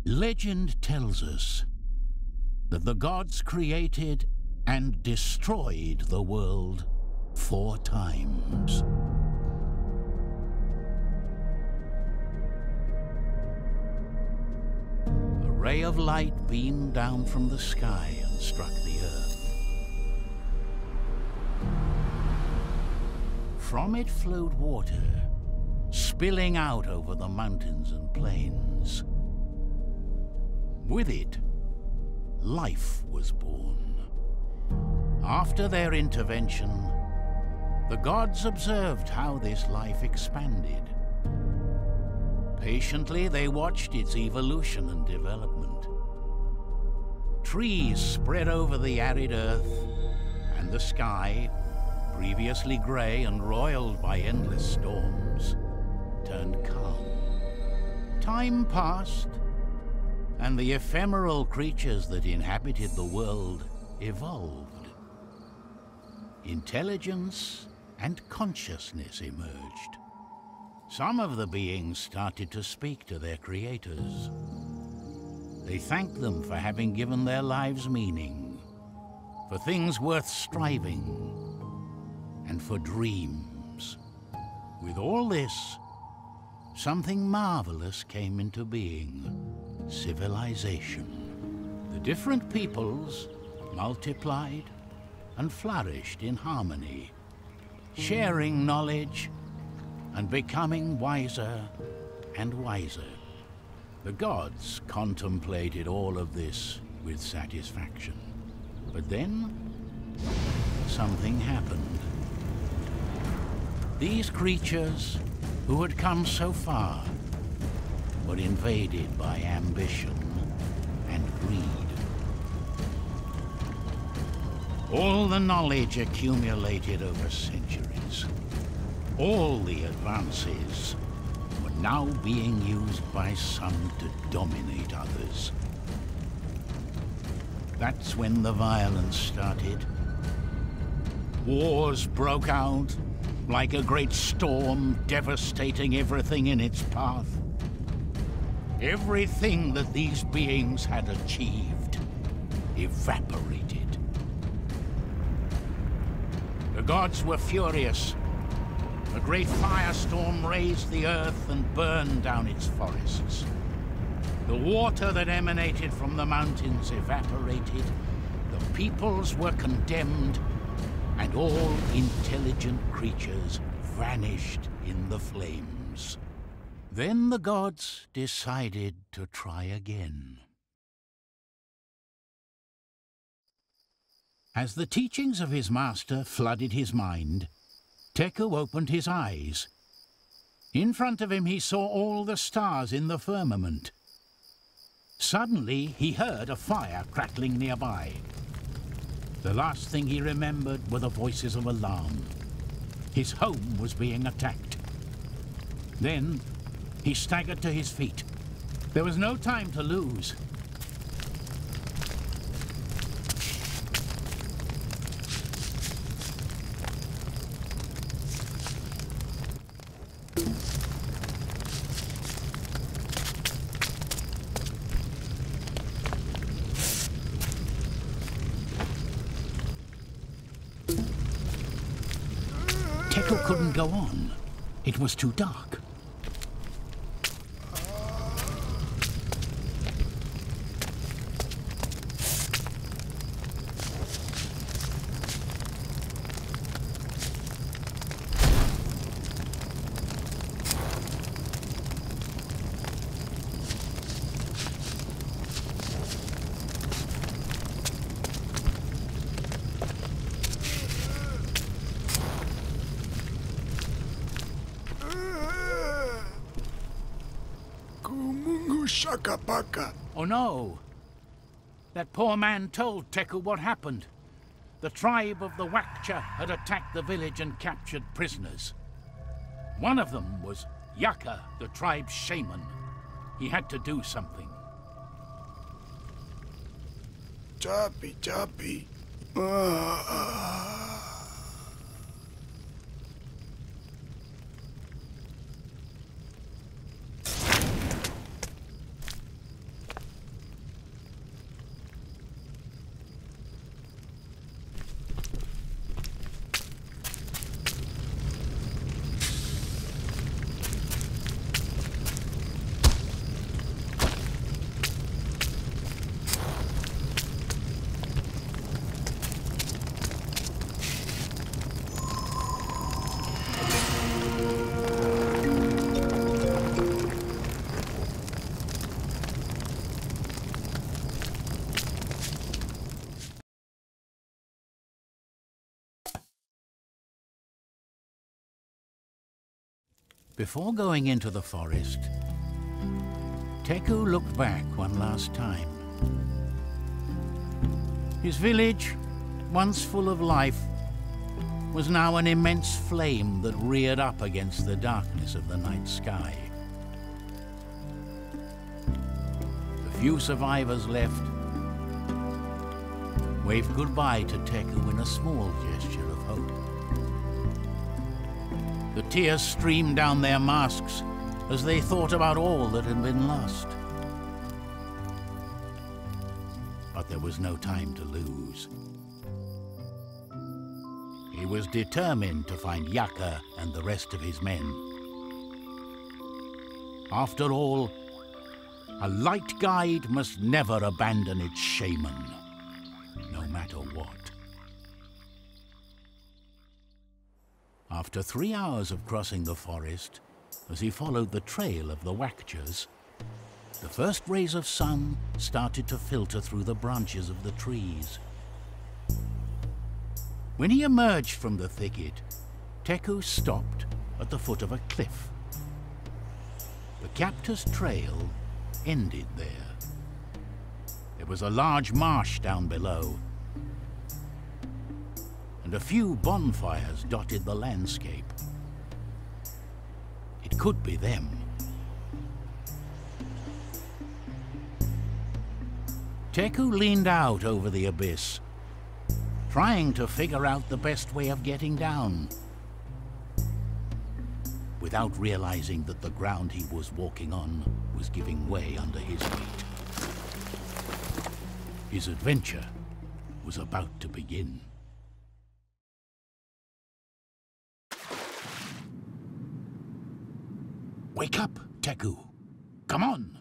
Legend tells us that the gods created and destroyed the world 4 times. A ray of light beamed down from the sky and struck the earth. From it flowed water, spilling out over the mountains and plains. With it, life was born. After their intervention, the gods observed how this life expanded. Patiently, they watched its evolution and development. Trees spread over the arid earth, and the sky, previously grey and roiled by endless storms, turned calm. Time passed, and the ephemeral creatures that inhabited the world evolved. Intelligence and consciousness emerged. Some of the beings started to speak to their creators. They thanked them for having given their lives meaning, for things worth striving, and for dreams. With all this, something marvelous came into being: civilization. The different peoples multiplied and flourished in harmony, sharing knowledge and becoming wiser and wiser. The gods contemplated all of this with satisfaction. But then, something happened. These creatures, who had come so far, were invaded by ambition and greed. All the knowledge accumulated over centuries, all the advances, were now being used by some to dominate others. That's when the violence started. Wars broke out like a great storm, devastating everything in its path. Everything that these beings had achieved evaporated. The gods were furious. A great firestorm razed the earth and burned down its forests. The water that emanated from the mountains evaporated. The peoples were condemned, and all intelligent creatures vanished in the flames. Then the gods decided to try again. As the teachings of his master flooded his mind, Teku opened his eyes. In front of him he saw all the stars in the firmament. Suddenly he heard a fire crackling nearby. The last thing he remembered were the voices of alarm. His home was being attacked. Then he staggered to his feet. There was no time to lose. Teku couldn't go on. It was too dark. Oh no! That poor man told Teku what happened. The tribe of the Wakcha had attacked the village and captured prisoners. One of them was Wakcha, the tribe's shaman. He had to do something. Chappy. Before going into the forest, Teku looked back one last time. His village, once full of life, was now an immense flame that reared up against the darkness of the night sky. The few survivors left waved goodbye to Teku in a small gesture of hope. The tears streamed down their masks as they thought about all that had been lost. But there was no time to lose. He was determined to find Wakcha and the rest of his men. After all, a light guide must never abandon its shaman, no matter what. After 3 hours of crossing the forest, as he followed the trail of the Wakchas, the first rays of sun started to filter through the branches of the trees. When he emerged from the thicket, Teku stopped at the foot of a cliff. The captor's trail ended there. There was a large marsh down below, and a few bonfires dotted the landscape. It could be them. Teku leaned out over the abyss, trying to figure out the best way of getting down, without realizing that the ground he was walking on was giving way under his weight. His adventure was about to begin. Wake up, Teku. Come on.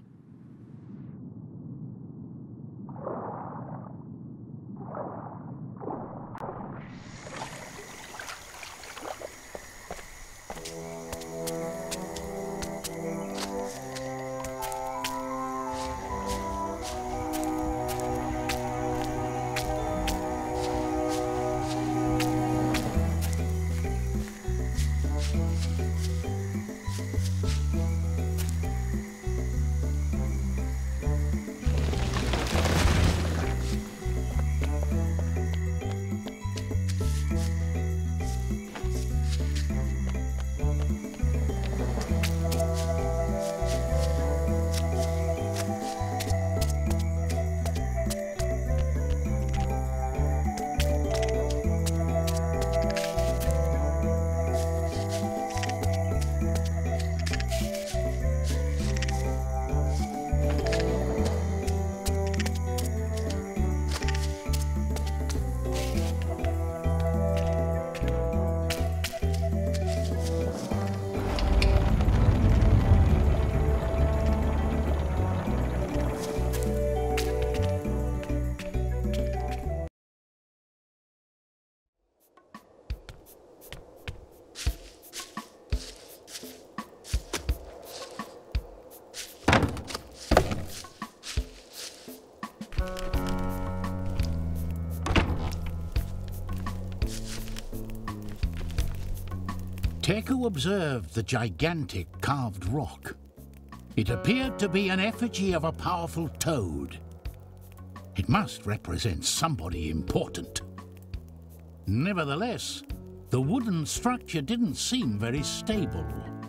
Teku observed the gigantic carved rock. It appeared to be an effigy of a powerful toad. It must represent somebody important. Nevertheless, the wooden structure didn't seem very stable.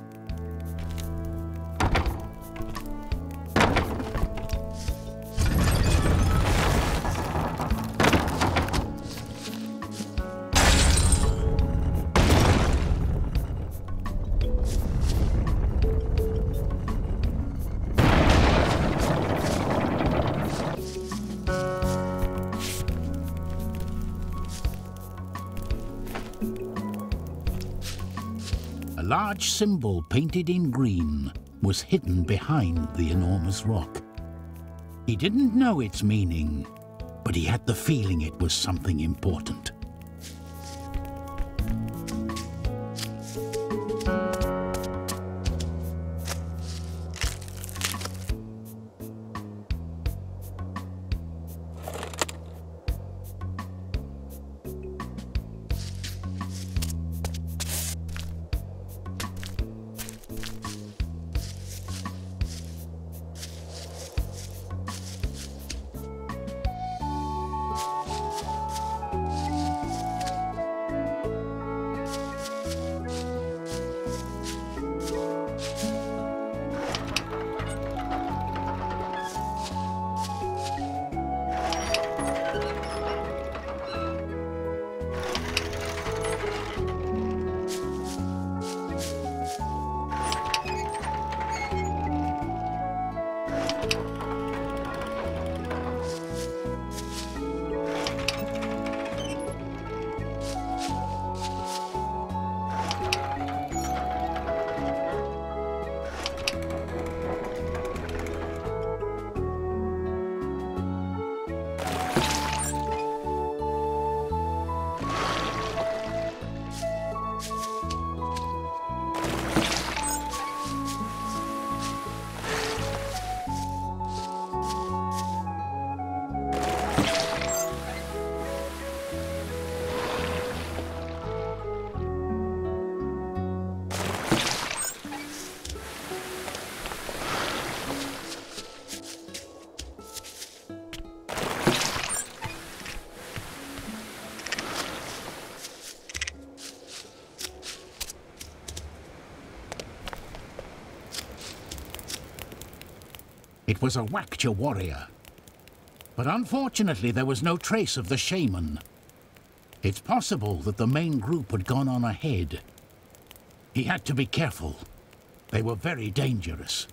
A large symbol painted in green was hidden behind the enormous rock. He didn't know its meaning, but he had the feeling it was something important. It was a Wakcha warrior. But unfortunately, there was no trace of the shaman. It's possible that the main group had gone on ahead. He had to be careful. They were very dangerous.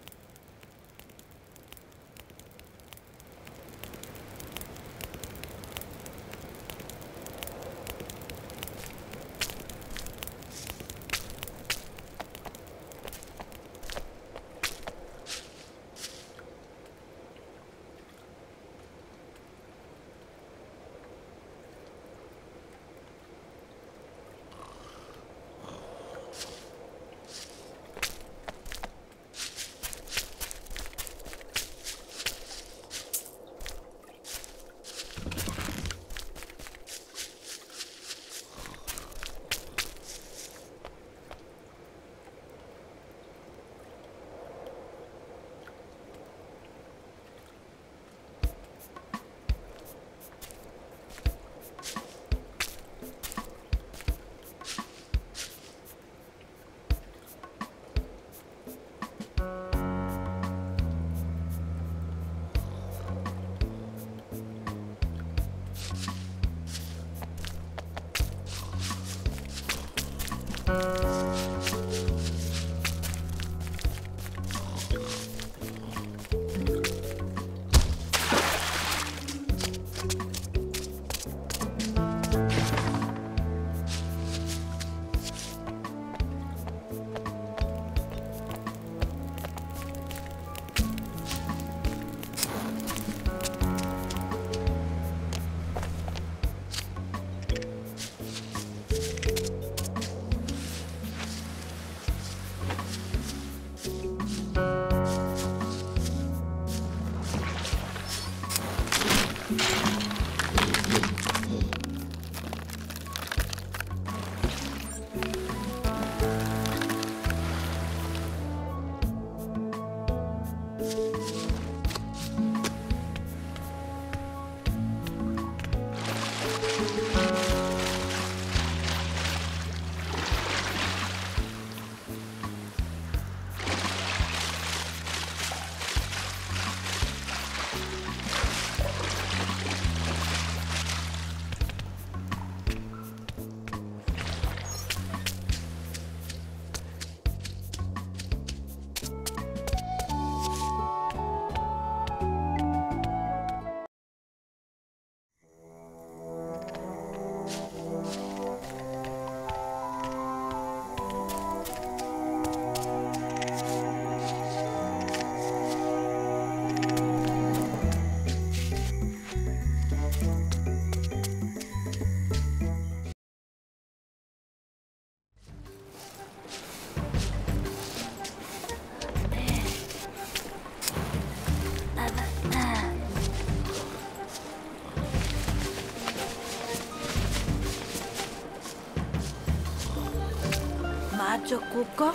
Macho Cuco?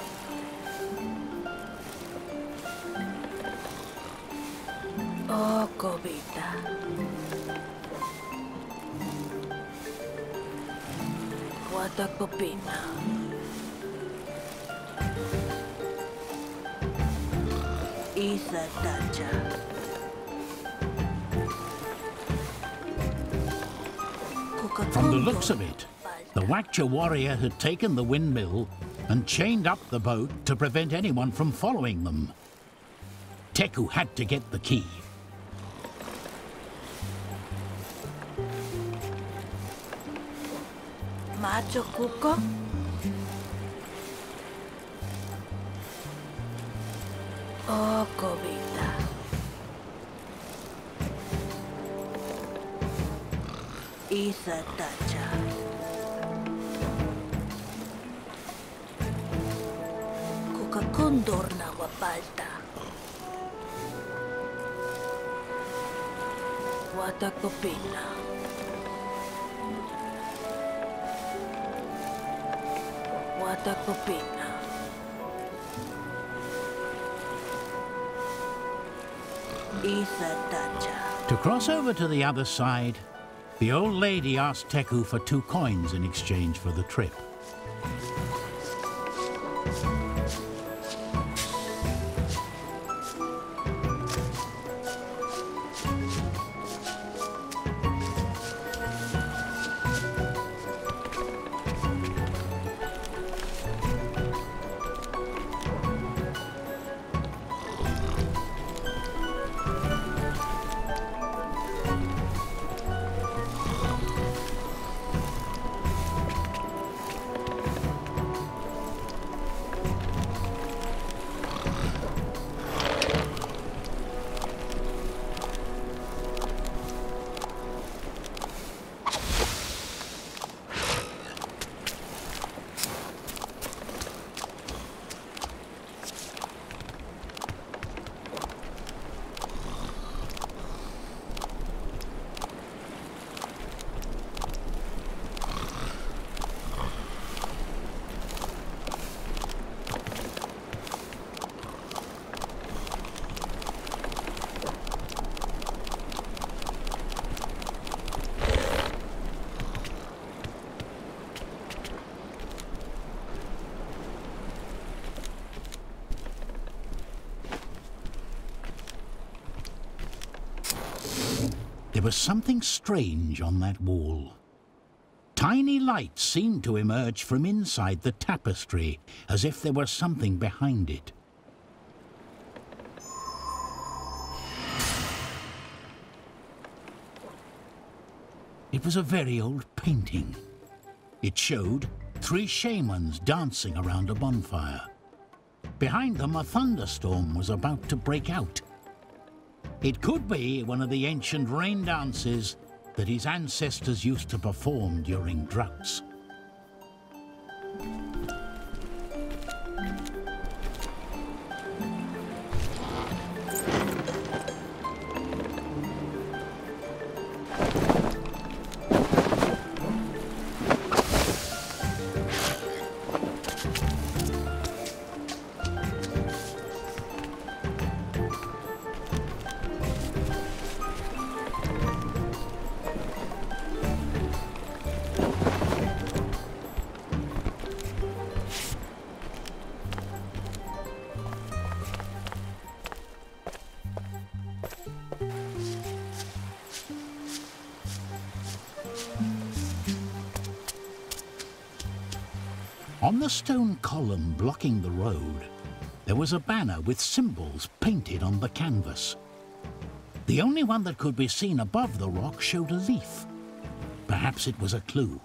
Oh, cobita. What a copina. Isa tacha. From the looks of it, the Wakcha warrior had taken the windmill and chained up the boat to prevent anyone from following them. Teku had to get the key. Macho Cuco? Oh, cobita. Isa tacha. Condor na wapalta. Wata kopina. Wata kopina. Isa tacha. To cross over to the other side, the old lady asked Teku for 2 coins in exchange for the trip. There was something strange on that wall. Tiny lights seemed to emerge from inside the tapestry, as if there was something behind it. It was a very old painting. It showed 3 shamans dancing around a bonfire. Behind them, a thunderstorm was about to break out. It could be one of the ancient rain dances that his ancestors used to perform during droughts. On the stone column blocking the road, there was a banner with symbols painted on the canvas. The only one that could be seen above the rock showed a leaf. Perhaps it was a clue.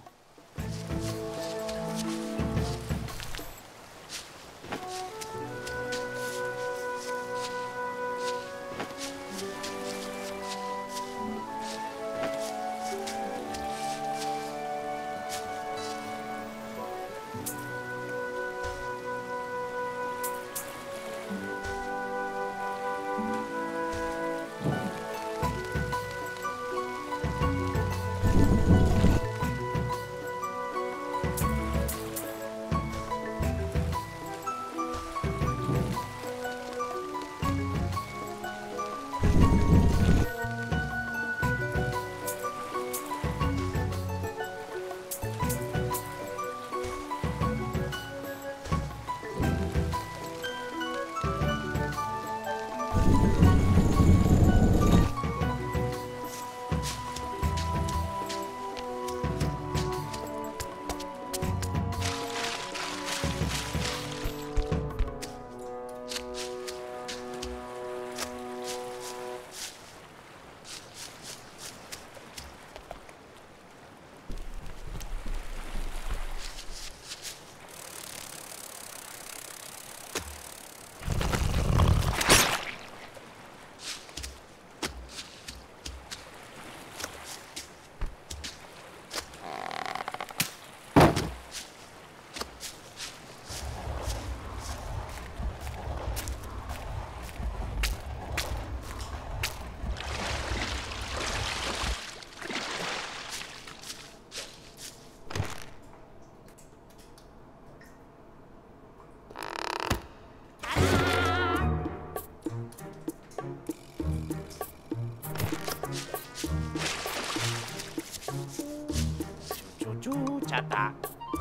Chata.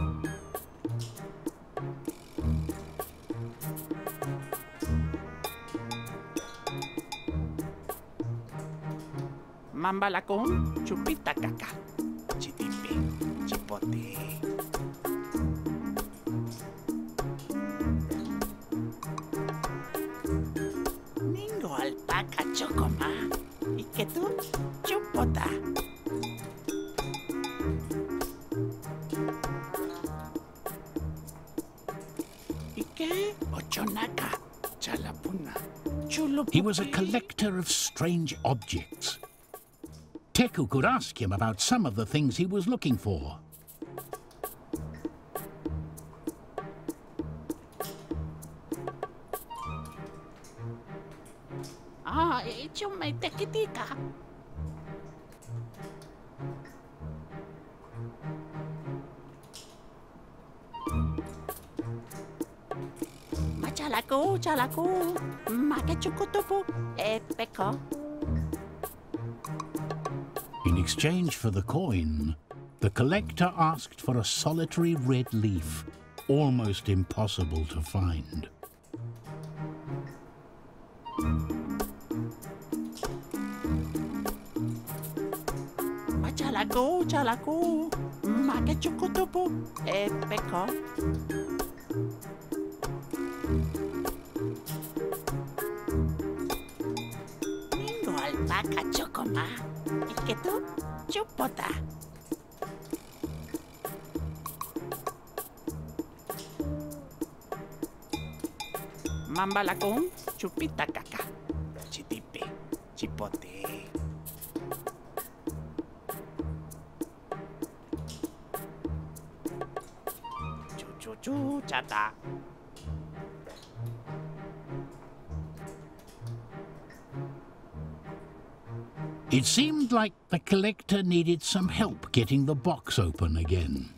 Mambalakon, chupita caca. Chitipi, chipote. Ningo alpaca chocoma. ¿Y que tú? Chupota. He was a collector of strange objects. Teku could ask him about some of the things he was looking for. Ah, hecho me tequitica. Chalaku, makechukutupu, peko. In exchange for the coin, the collector asked for a solitary red leaf, almost impossible to find. Chalaku, make chukutupu, peko. Ningo alpaca chocoma, y que tú, chupota. Mambalakung, chupita caca, chitipe, chipote. Chu chata. It seemed like the collector needed some help getting the box open again.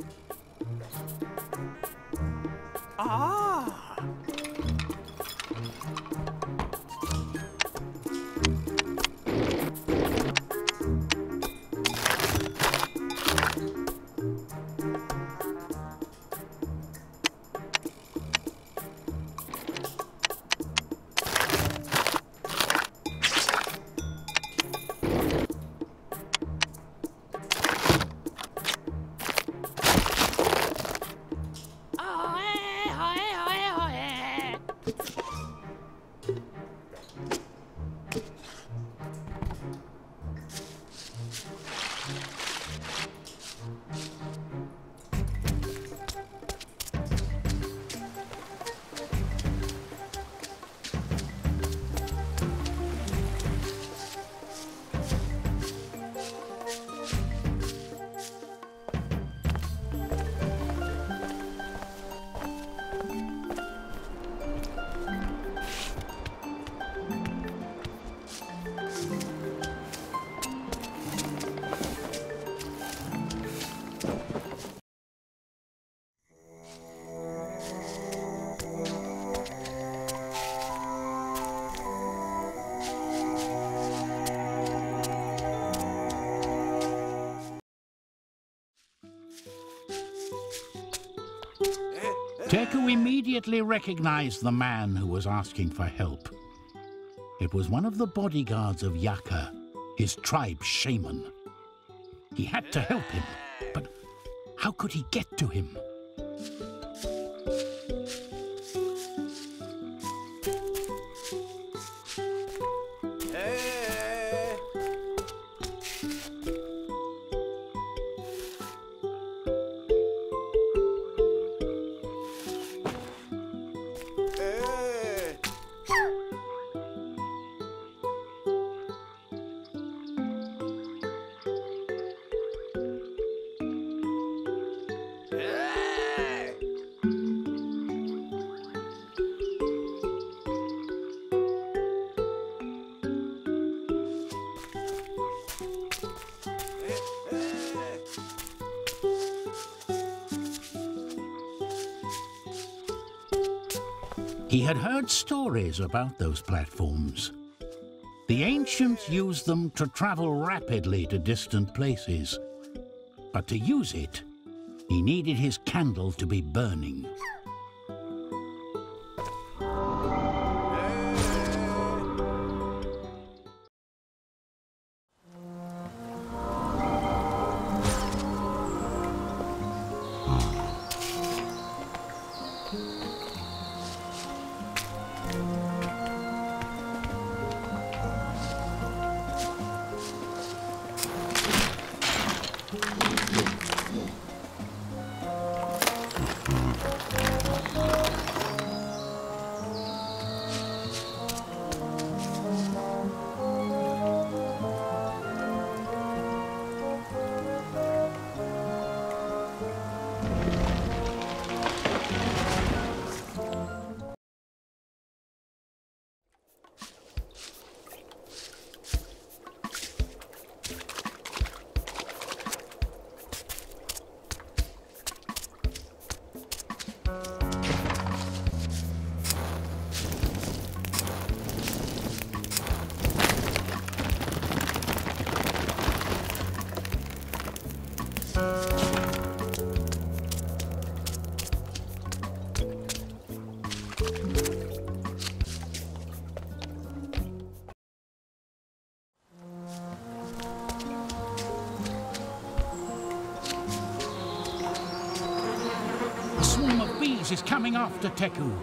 Ah. Teku immediately recognized the man who was asking for help. It was one of the bodyguards of Wakcha, his tribe's shaman. He had to help him, but how could he get to him? He had heard stories about those platforms. The ancients used them to travel rapidly to distant places. But to use it, he needed his candle to be burning. is coming after Teku.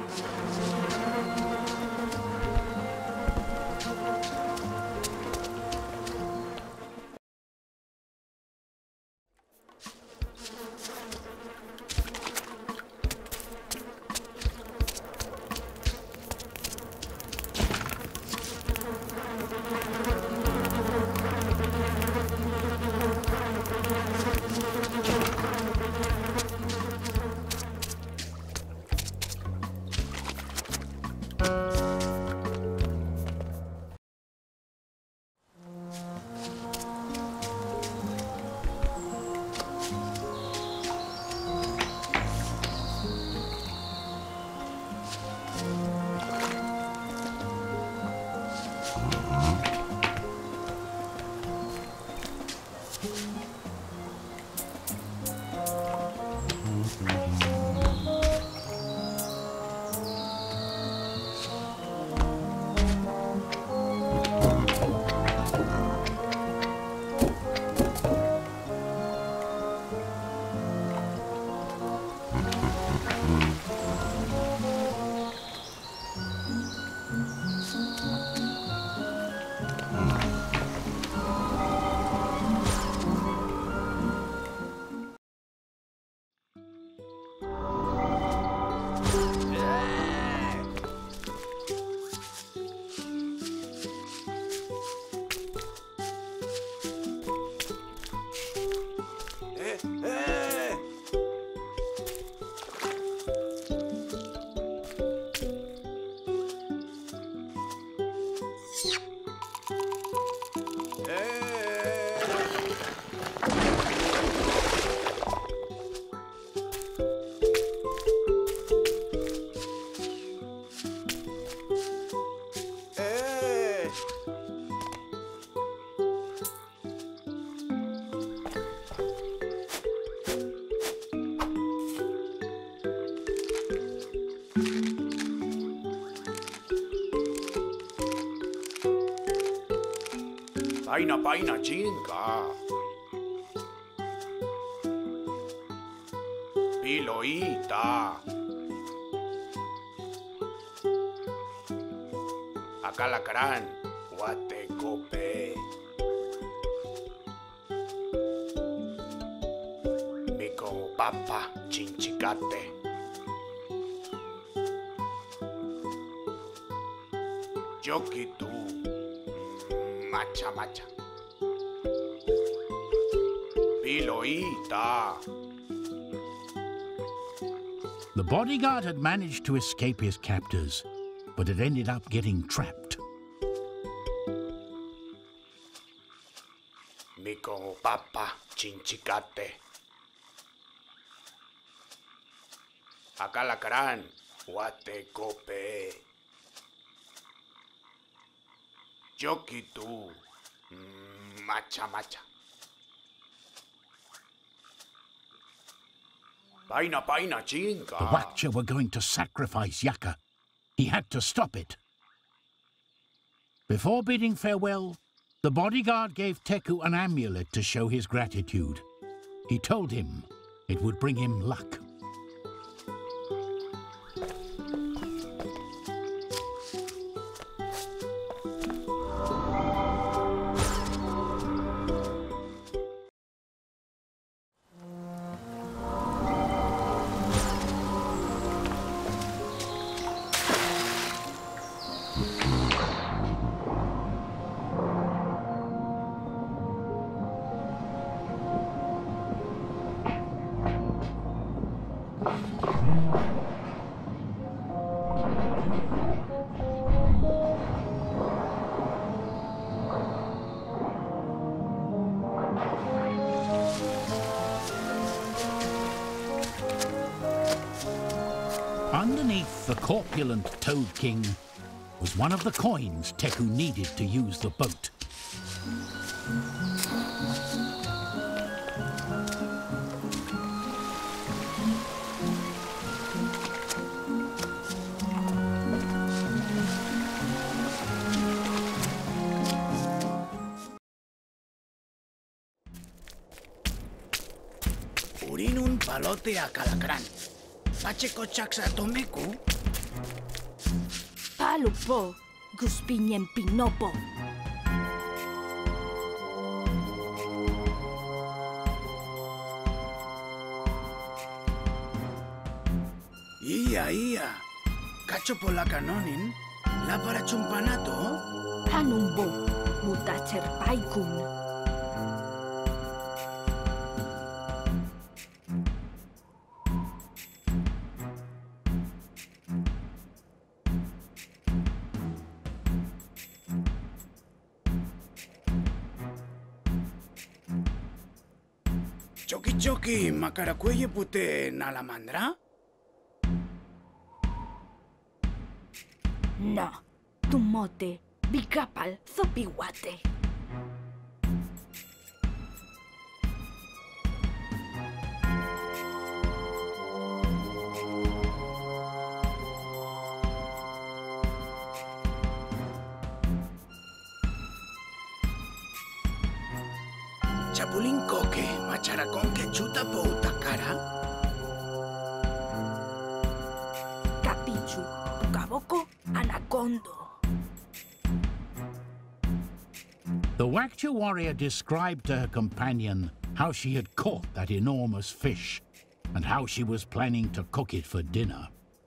Paina chinga. Piloita. Acalacrán. Guatecope. Mico papa chinchicate. Yokitu. Macha. Piloita. The bodyguard had managed to escape his captors, but had ended up getting trapped. Mico papa chinchicate. Acalacrán. Guatecope. Yokitu. Macha. Paina chinga. The Wakcha were going to sacrifice Yaka. He had to stop it. Before bidding farewell, the bodyguard gave Teku an amulet to show his gratitude. He told him it would bring him luck. Underneath the corpulent Toad King was one of the coins Teku needed to use the boat. Urin un palote a calacrán. Pacheko chaksa tomeku. Palupo, guspinyen pinopo. Iya. Kacho pola kanonin. La para chumpanato. Hanumbo, mutacher paikun. Choki makarakueye pute nalamandra. No, tumote, bicapal, zopihuate. Chapulín coque, macharacón que chuta pouta cara. Capichu, pucaboco, anacondo. The Wakcha warrior described to her companion how she had caught that enormous fish and how she was planning to cook it for dinner.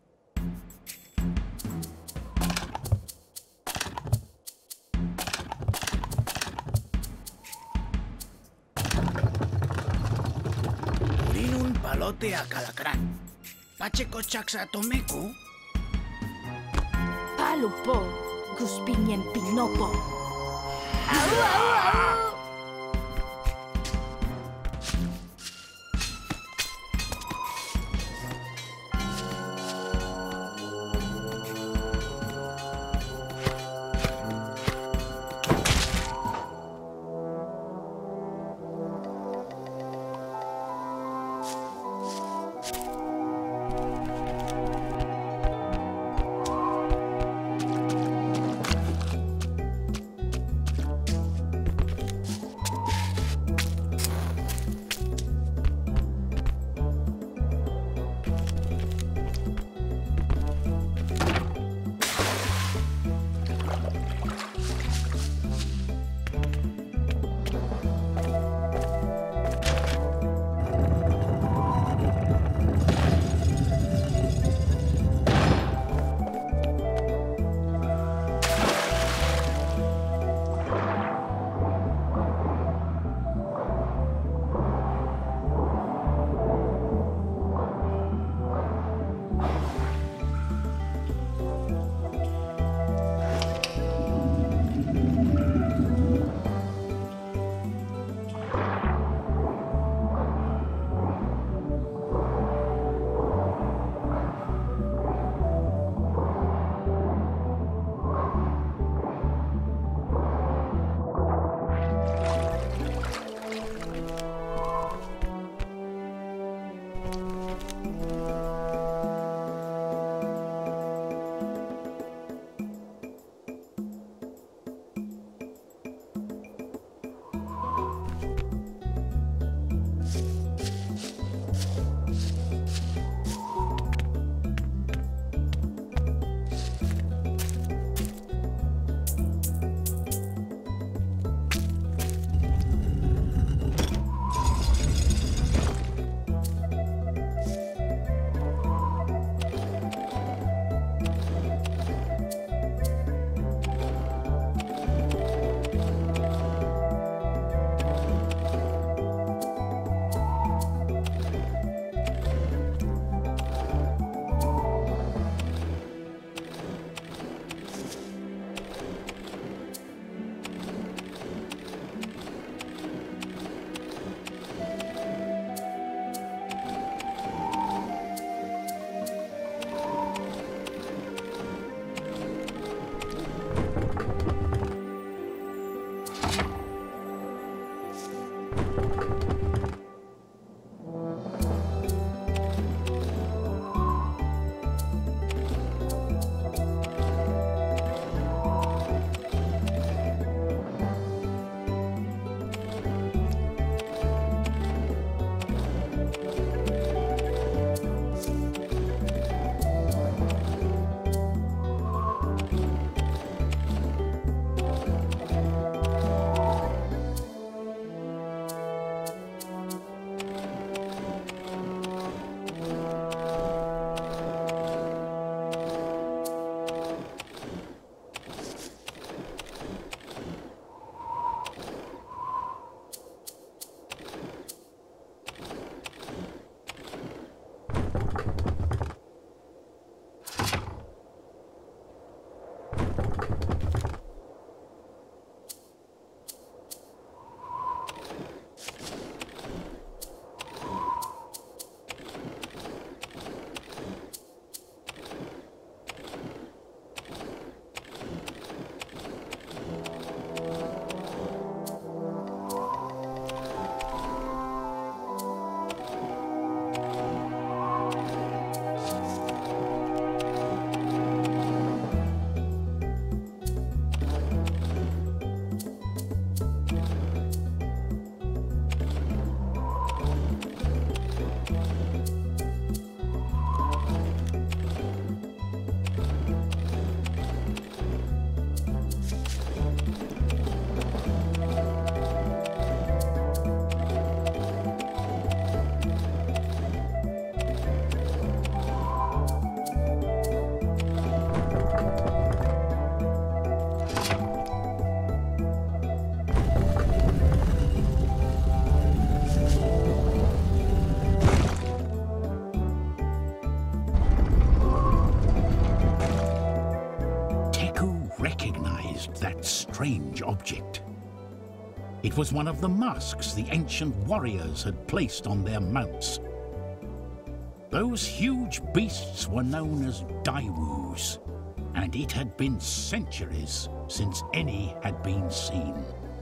Urin un palote a calacrán. Pacheco chaksa tomeku. Palupo, guspinyen pinopo. that strange object? It was one of the masks the ancient warriors had placed on their mounts. Those huge beasts were known as Daewus, and it had been centuries since any had been seen.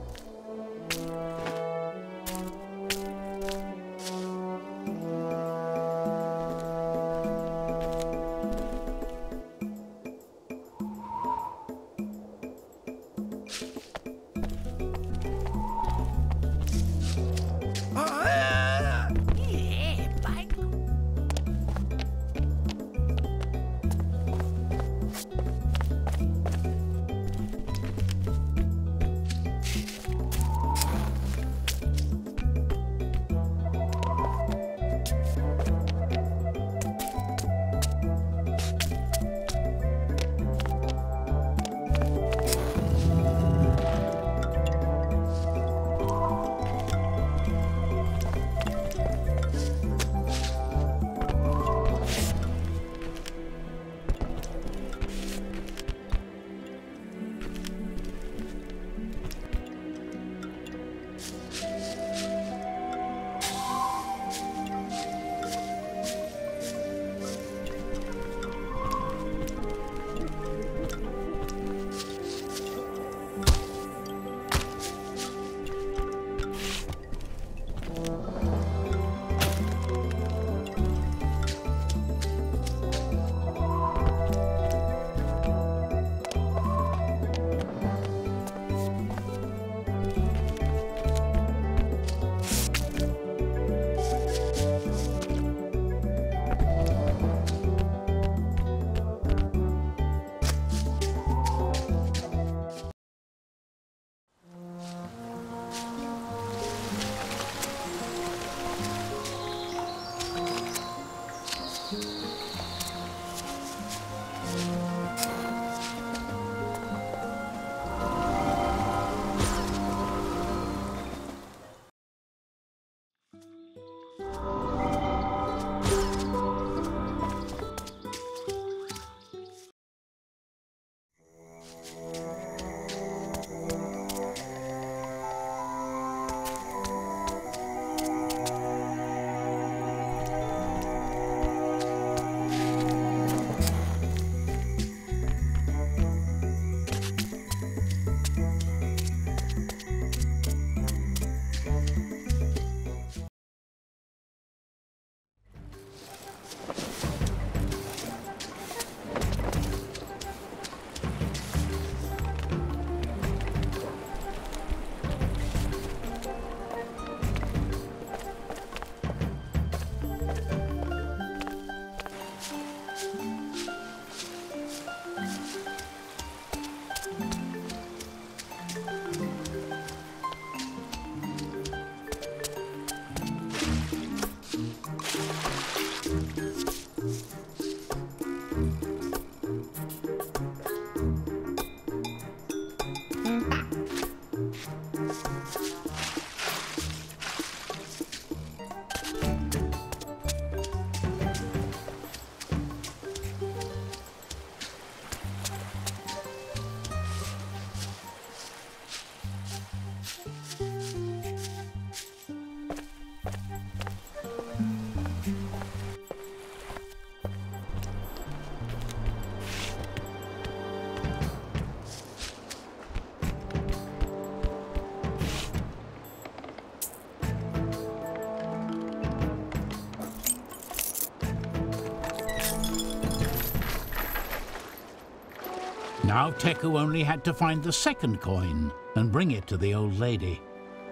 Now Teku only had to find the second coin and bring it to the old lady.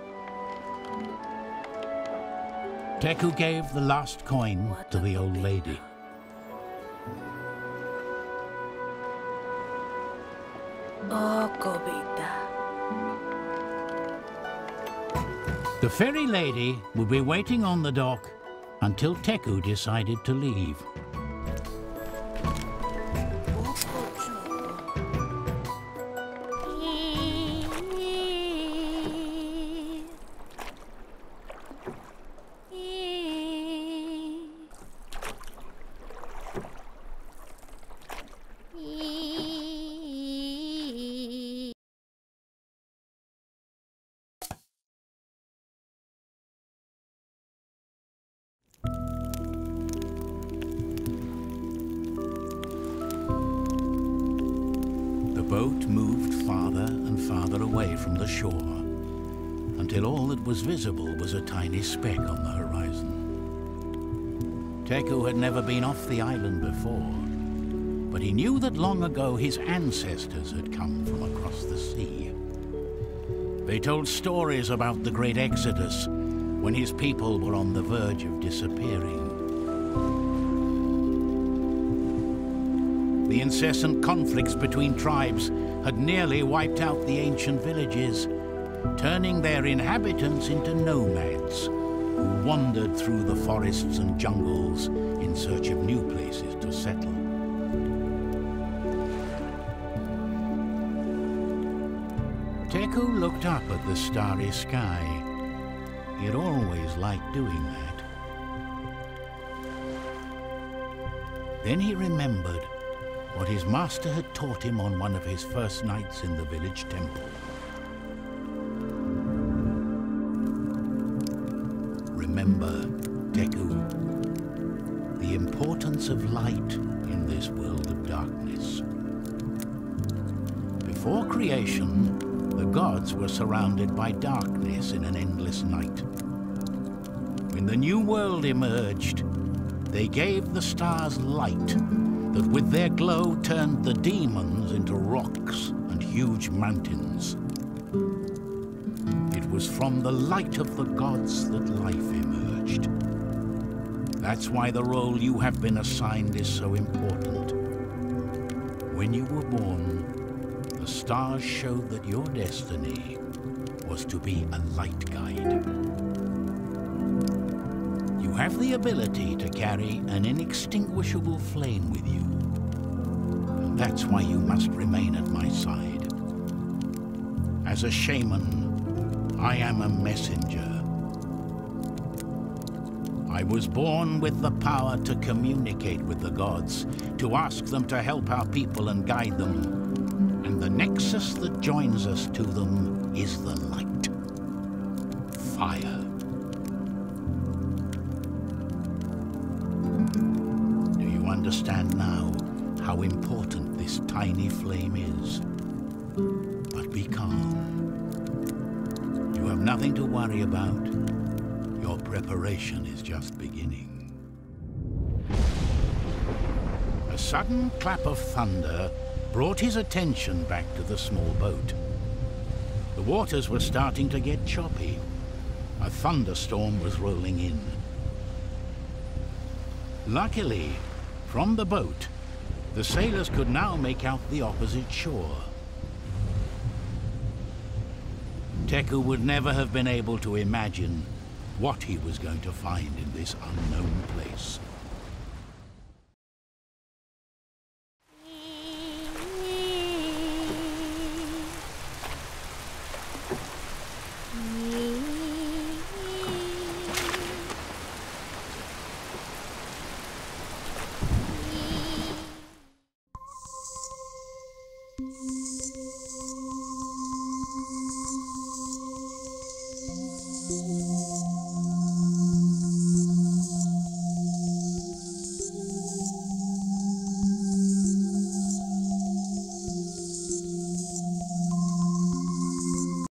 Teku gave the last coin to the old lady. Oh, Kobita. The fairy lady would be waiting on the dock until Teku decided to leave. boat moved farther and farther away from the shore, until all that was visible was a tiny speck on the horizon. Teku had never been off the island before, but he knew that long ago his ancestors had come from across the sea. They told stories about the great exodus, when his people were on the verge of disappearing. The incessant conflicts between tribes had nearly wiped out the ancient villages, turning their inhabitants into nomads who wandered through the forests and jungles in search of new places to settle. Teku looked up at the starry sky. He had always liked doing that. Then he remembered what his master had taught him on one of his first nights in the village temple. Remember, Teku, the importance of light in this world of darkness. Before creation, the gods were surrounded by darkness in an endless night. When the new world emerged, they gave the stars light that with their glow turned the demons into rocks and huge mountains. It was from the light of the gods that life emerged. That's why the role you have been assigned is so important. When you were born, the stars showed that your destiny was to be a light guide. You have the ability to carry an inextinguishable flame with you. And that's why you must remain at my side. As a shaman, I am a messenger. I was born with the power to communicate with the gods, to ask them to help our people and guide them. And the nexus that joins us to them is the light. Fire. Do you understand now how important this tiny flame is? But be calm. You have nothing to worry about. Your preparation is just beginning. A sudden clap of thunder brought his attention back to the small boat. The waters were starting to get choppy. A thunderstorm was rolling in. Luckily, from the boat, the sailors could now make out the opposite shore. Teku would never have been able to imagine what he was going to find in this unknown place.